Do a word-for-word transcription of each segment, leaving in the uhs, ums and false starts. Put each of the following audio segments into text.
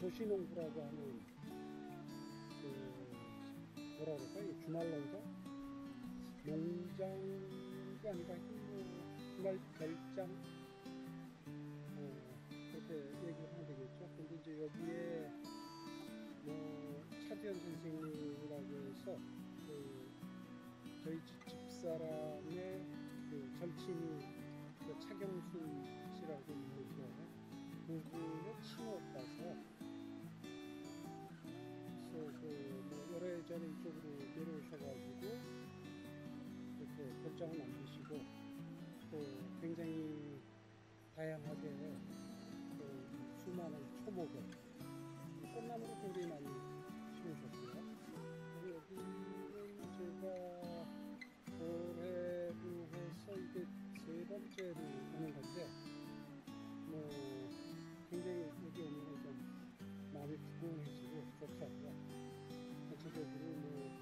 도시농부라고 하는 그 뭐라 그럴까요? 주말 농장? 농장이 아니라 뭐 주말 별장? 어, 그렇게 얘기를 하면 되겠죠. 근데 이제 여기에 뭐 차두현 선생님이라고 해서 그 저희 집사람의 그 절친이 그 차경순 씨라고 있는데 그분의 친오빠서 그래서 그뭐 오래전에 이쪽으로 내려오셔가지고 이렇게 별장을 만드시고 또 굉장히 다양하게 그 수많은 초목을 꽃나무를 굉장히 많이 심으셨고요. 그리고 여기는 제가 올해로 해서 이게 세 번째로 오는 건데 뭐 굉장히 여기 오면 좀 마음이 부근해지고 좋더라고요. 전체적으로 뭐,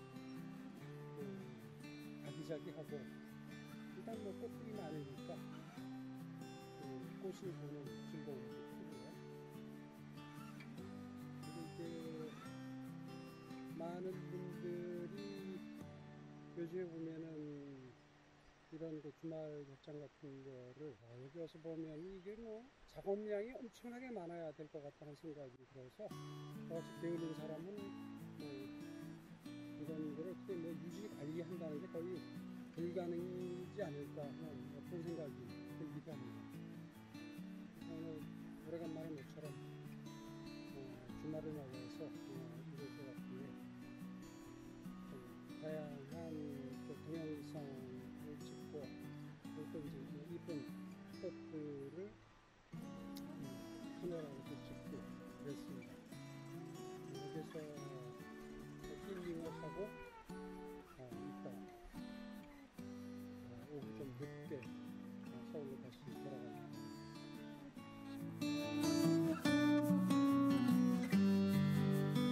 뭐 아기자기하고 일단 뭐 꽃들이 많으니까 그 꽃을 보는 즐거움이 크고요. 그리고 이게 많은 분들이 요즘에 보면은 이런 그 주말 별장 같은 거를 아, 여기 와서 보면 이게 뭐 작업량이 엄청나게 많아야 될 것 같다는 생각이 들어서 저같이 게으른 사람은 뭐 이런 거를 어떻게 뭐 유지 관리한다는 게 거의 불가능이지 않을까 하는 그런 생각이 들기도 합니다. 오늘 오래간만에 모처럼 어, 주말을 맞아서 어, 이곳에 왔기에 다양한 그 동영상을 찍고 또 이제 이쁜 꽃들을 카메라로 찍고 그랬습니다. 여기서 힐링을 하고 어, 이따 어, 오후 좀 늦게 서울로 다시 돌아갑니다.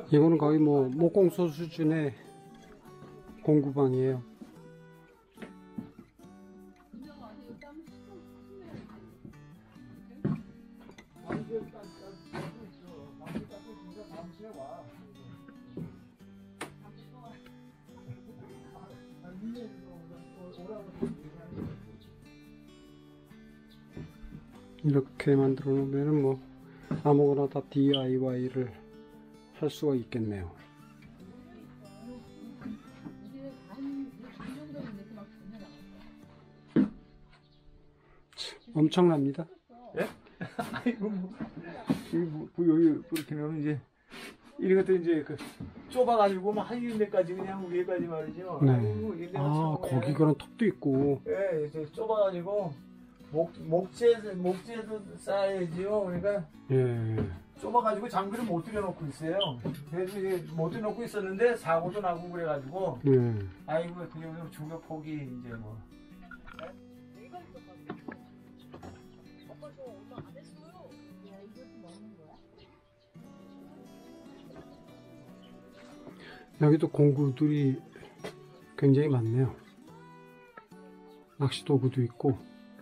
이거는 거의 뭐 목공소 수준의 공구방이에요. 이렇게 만들어 놓으면 뭐 아무거나 다 디아이와이를 할 수가 있겠네요. 엄청납니다. 예? 아이고 뭐, 뭐, 뭐 여기 그렇게 하면 이제 이것도 이제 그 좁아가지고 막 한 군데까지 그냥 위에까지 말이죠. 네. 아이고, 이런데 아, 참 거기 그런 턱도 있고. 예, 이제 좁아가지고 목 목재 목재도 쌓아야지요. 그러니까 예. 좁아가지고 장비를 못 들여놓고 있어요. 그래서 이제 못 들여놓고 있었는데 사고도 나고 그래가지고 예. 아이고 그냥 중격 포기 이제 뭐. 여기도 공구들이 굉장히 많네요. 낚시 도구도 있고.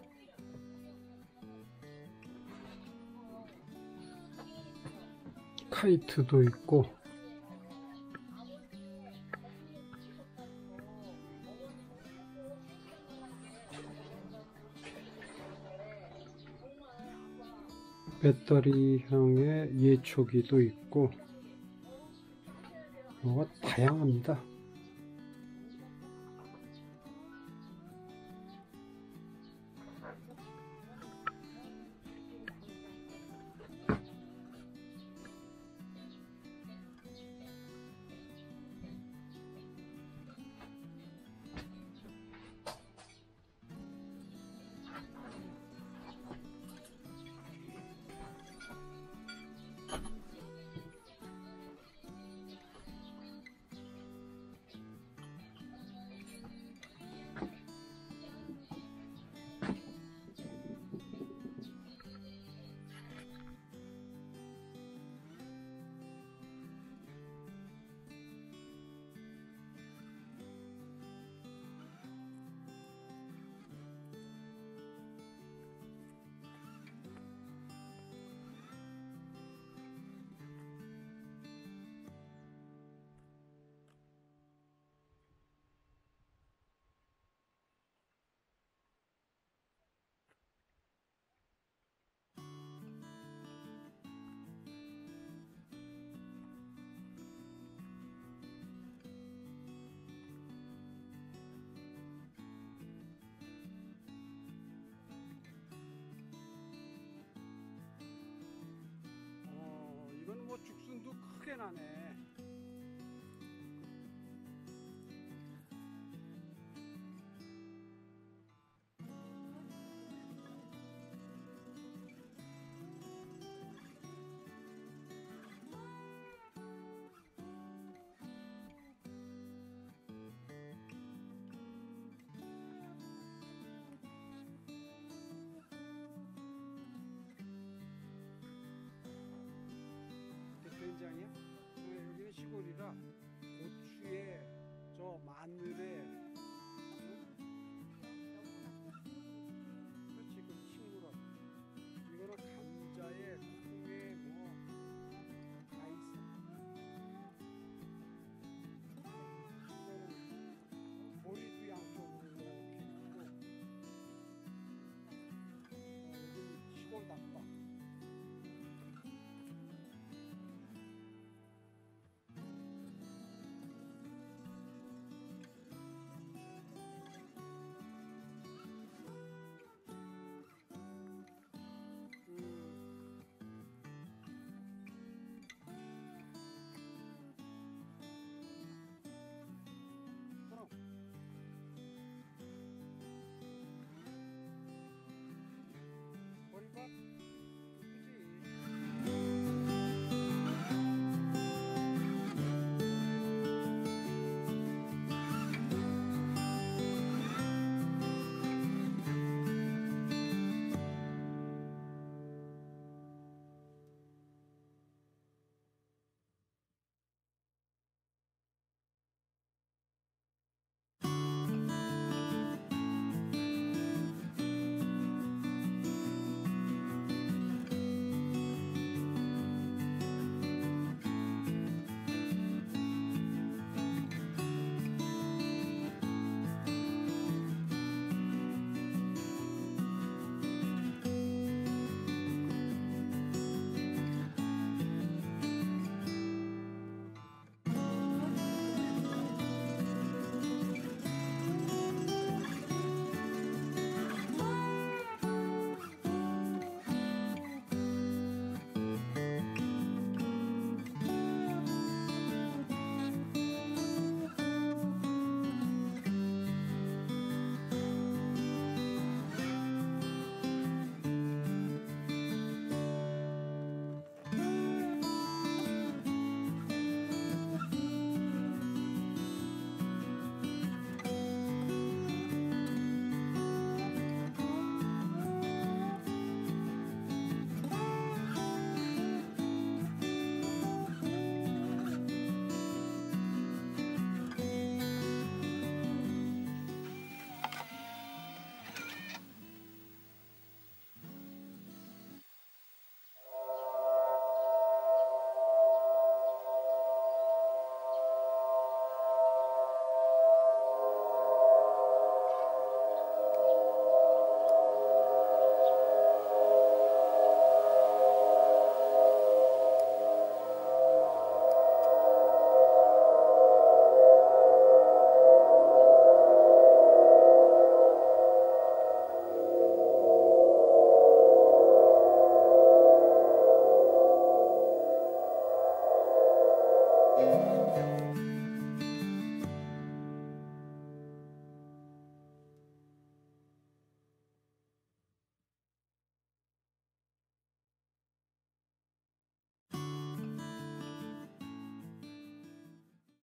카이트도 있고. 배터리형의 예초기도 있고. 뭐가 다양합니다. 이건 뭐 죽순도 크게 나네. 된장이야? 여기는 시골이라 고추에 저 마늘에